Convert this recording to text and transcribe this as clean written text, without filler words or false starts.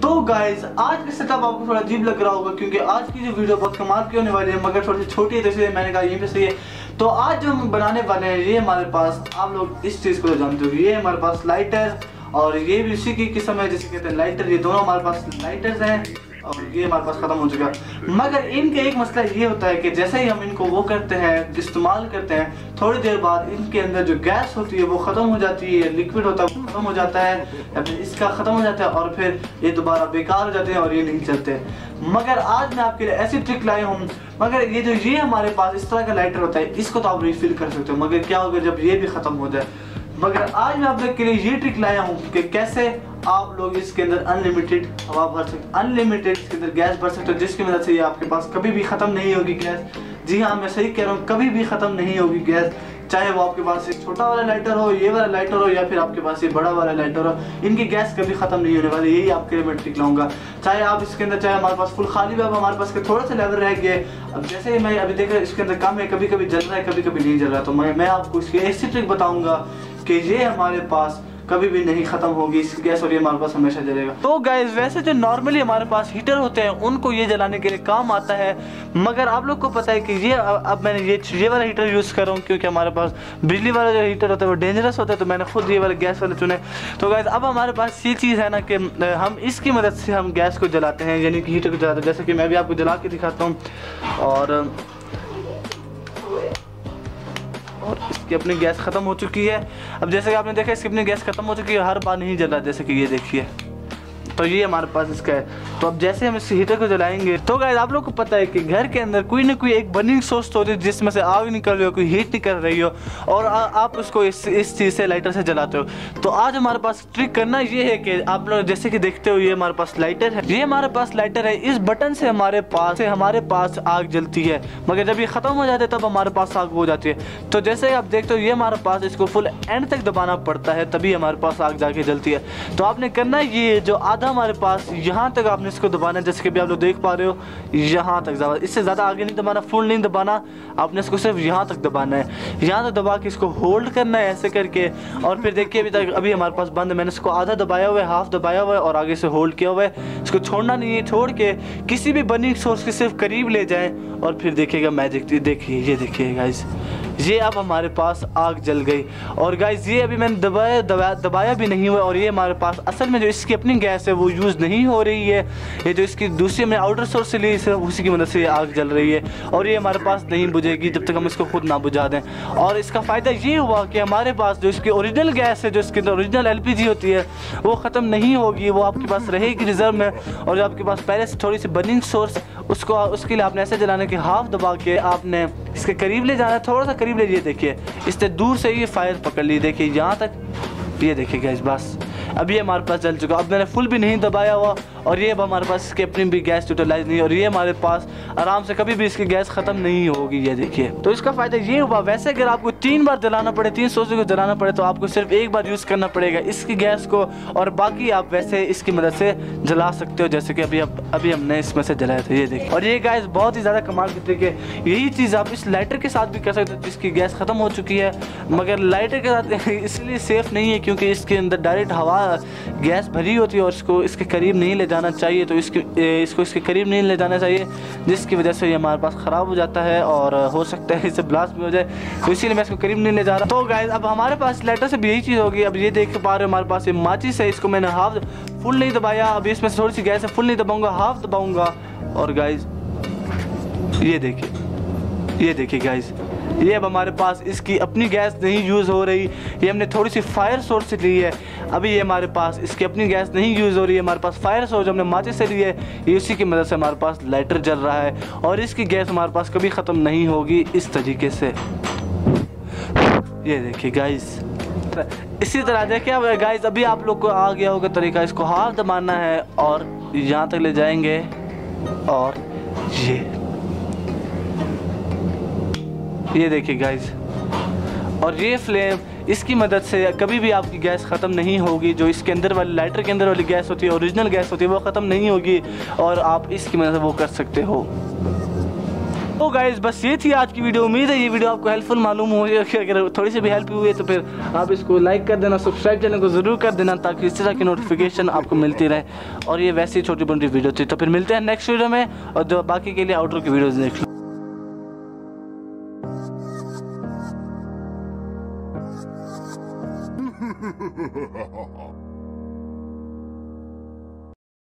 तो गाइस आज का सेटअप आपको थोड़ा अजीब लग रहा होगा क्योंकि आज की जो वीडियो बहुत कमाल की होने वाली है मगर थोड़ी सी छोटी है, तो इसलिए मैंने कहा यहीं पे सही है। तो आज जो हम बनाने वाले हैं ये हमारे पास, आप लोग इस चीज़ को जानते हो, ये हमारे पास लाइटर और ये भी उसी की किस्म है जिसे कहते हैं लाइटर। ये दोनों हमारे पास लाइटर्स हैं और ये हमारे पास ख़त्म हो चुका है। मगर इनका एक मसला ये होता है कि जैसे ही हम इनको वो करते हैं, इस्तेमाल करते हैं, थोड़ी देर बाद इनके अंदर जो गैस होती है वो ख़त्म हो जाती है, लिक्विड होता है वो ख़त्म हो जाता है, या फिर इसका ख़त्म हो जाता है और फिर ये दोबारा बेकार हो जाते हैं और ये नहीं चलते। मगर आज मैं आपके लिए ऐसी ट्रिक लाया हूँ। मगर ये हमारे पास इस तरह का लाइटर होता है, इसको तो आप रिफिल कर सकते हो, मगर क्या होगा जब ये भी ख़त्म हो जाए। मगर आज मैं आप लोग के लिए ये ट्रिक लाया हूँ कि कैसे आप लोग इसके अंदर अनलिमिटेड हवा भर सकते, अनलिमिटेड इसके अंदर गैस भर सकते हो, जिसकी वजह से ये आपके पास कभी भी ख़त्म नहीं होगी गैस। जी हाँ, मैं सही कह रहा हूँ, कभी भी ख़त्म नहीं होगी गैस। चाहे वो आपके पास एक छोटा वाला लाइटर हो, ये वाला लाइटर हो, या फिर आपके पास ये बड़ा वाला लाइटर हो, इनकी गैस कभी ख़त्म नहीं होने वाली। यही आपके लिए मैं ट्रिक लाऊंगा। चाहे आप इसके अंदर, चाहे हमारे पास फुल खाली भी, अब हमारे पास के थोड़ा सा लेवल रह गए, अब जैसे ही मैं अभी देख रहा इसके अंदर कम है, कभी कभी जल रहा है, कभी कभी नहीं जल रहा, तो मैं आपको इसकी ऐसी ट्रिक बताऊँगा कि ये हमारे पास कभी भी नहीं खत्म होगी इसकी गैस और ये हमारे पास हमेशा जलेगा। तो गाइस वैसे जो नॉर्मली हमारे पास हीटर होते हैं उनको ये जलाने के लिए काम आता है, मगर आप लोग को पता है कि ये अब मैंने ये वाला हीटर यूज़ कर रहा हूँ क्योंकि हमारे पास बिजली वाला जो हीटर होता है वो डेंजरस होता है, तो मैंने खुद ये वाले गैस वाले चुने। तो गाइस अब हमारे पास ये चीज़ है ना कि हम इसकी मदद से हम गैस को जलाते हैं, यानी कि हीटर को जलाते हैं। जैसे कि मैं भी आपको जला के दिखाता हूँ और इसकी अपनी गैस ख़त्म हो चुकी है। अब जैसे कि आपने देखा इसकी अपनी गैस ख़त्म हो चुकी है, हर बार नहीं जला, जैसे कि ये देखिए, तो ये हमारे पास इसका है। तो अब जैसे हम इस हीटर को जलाएंगे तो गाइस आप लोग को पता है कि घर के अंदर कोई ना कोई एक बर्निंग सोर्स होती है जिसमें से आग निकल रही हो, कोई हीट निकल रही हो, और आप उसको इस चीज़ से, लाइटर से जलाते हो। तो आज हमारे पास ट्रिक करना ये है कि आप लोग जैसे कि देखते हो, ये हमारे पास लाइटर है, ये हमारे पास लाइटर है, इस बटन से हमारे पास आग जलती है, मगर जब ये ख़त्म हो जाता है तब हमारे पास आग हो जाती है। तो जैसे आप देखते हो ये हमारे पास, इसको फुल एंड तक दबाना पड़ता है तभी हमारे पास आग जाके जलती है। तो आपने करना ये, जो आधा हमारे पास यहाँ तक आपने इसको दबाना है, जैसे कि भी आप लोग देख पा रहे हो यहाँ तक दबाना, इससे ज़्यादा आगे नहीं दबाना, फुल नहीं दबाना, आपने इसको सिर्फ यहाँ तक दबाना है। यहाँ तक दबा के इसको होल्ड करना है ऐसे करके, और फिर देखिए अभी हमारे पास बंद है, मैंने इसको आधा दबाया हुआ है, हाफ दबाया हुआ है और आगे से होल्ड किया हुआ है। इसको छोड़ना नहीं है, छोड़ के किसी भी बर्निंग सोर्स के सिर्फ करीब ले जाएँ और फिर देखिएगा मैजिक। देखिए, ये देखिए गाइस, ये अब हमारे पास आग जल गई। और गाइस ये अभी मैंने दबाया भी नहीं हुआ, और ये हमारे पास असल में जो इसकी अपनी गैस है वो यूज़ नहीं हो रही है, ये जो इसकी दूसरी में आउटर सोर्स से ली सिर्फ उसी की मदद से ये आग जल रही है, और ये हमारे पास नहीं बुझेगी जब तक हम इसको खुद ना बुझा दें। और इसका फ़ायदा ये हुआ कि हमारे पास जो इसकी ओरिजिनल गैस है, जो इसके अंदर ओरिजिनल LPG होती है, वो ख़त्म नहीं होगी, वो आपके पास रहेगी रिजर्व में। और जो आपके पास पहले से थोड़ी सी बर्निंग सोर्स, उसके लिए आपने ऐसे जलाने के हाफ दबा के आपने इसके करीब ले जाना है, थोड़ा सा करीब ले, ये देखिए इससे दूर से ये फायर पकड़ ली, देखिए यहाँ तक, ये देखिए गाइस, बस अब ये हमारे पास जल चुका। अब मैंने फुल भी नहीं दबाया हुआ, और ये अब हमारे पास इसकी अपनी भी गैस यूटिलाइज नहीं, और ये हमारे पास आराम से कभी भी इसकी गैस ख़त्म नहीं होगी, ये देखिए। तो इसका फ़ायदा ये हुआ, वैसे अगर आपको 3 बार जलाना पड़े, 3 सोर्स को जलाना पड़े, तो आपको सिर्फ 1 बार यूज़ करना पड़ेगा इसकी गैस को, और बाकी आप वैसे इसकी मदद से जला सकते हो, जैसे कि अभी हमने इसमें से जलाया था, ये देखिए। और ये गैस बहुत ही ज़्यादा कमाल की तरीके, यही चीज़ आप इस लाइटर के साथ भी कर सकते हो जिसकी गैस ख़त्म हो चुकी है, मगर लाइटर के साथ इसलिए सेफ़ नहीं है क्योंकि इसके अंदर डायरेक्ट हवा गैस भरी होती है और इसको इसके करीब नहीं ले जाना चाहिए। तो इसको इसके करीब नहीं ले जाना चाहिए, जिसकी वजह से ये हमारे पास ख़राब हो जाता है और हो सकता है इसे ब्लास्ट भी हो जाए, तो इसीलिए मैं इसको करीब नहीं ले जा रहा। तो गाइस अब हमारे पास लाइटर से भी यही चीज़ होगी। अब ये देख पा रहे हो हमारे पास ये माचिस है, इसको मैंने हाफ फुल नहीं दबाया, अब इसमें से थोड़ी सी गैस है, फुल नहीं दबाऊँगा, हाफ दबाऊँगा, और गाइस ये देखिए गाइस, ये अब हमारे पास इसकी अपनी गैस नहीं यूज़ हो रही, ये हमने थोड़ी सी फायर सोर्स से ली है। अभी ये हमारे पास इसकी अपनी गैस नहीं यूज़ हो रही है, हमारे पास फायर सोर्स हमने माचिस से ली है, ये उसी की मदद से हमारे पास लाइटर जल रहा है, और इसकी गैस हमारे पास कभी ख़त्म नहीं होगी इस तरीके से। ये देखिए गाइस, इसी तरह देखिए। अब गाइस अभी आप लोग को आ गया होगा तरीका, इसको हाथ दबाना है और यहाँ तक ले जाएंगे, और ये देखिए गाइस, और ये फ्लेम, इसकी मदद से कभी भी आपकी गैस ख़त्म नहीं होगी। जो इसके अंदर वाली लाइटर के अंदर वाली गैस होती है, ओरिजिनल गैस होती है, वो ख़त्म नहीं होगी, और आप इसकी मदद से वो कर सकते हो। तो गाइस बस ये थी आज की वीडियो। उम्मीद है ये वीडियो आपको हेल्पफुल मालूम हो। अगर थोड़ी सी भी हेल्प हुई है तो फिर आप इसको लाइक कर देना, सब्सक्राइब चैनल को ज़रूर कर देना ताकि इस तरह की नोटिफिकेशन आपको मिलती रहे। और ये वैसी छोटी मोटी वीडियो थी, तो फिर मिलते हैं नेक्स्ट वीडियो में। और जो बाकी के लिए आउटरो की वीडियोज़ देख लो।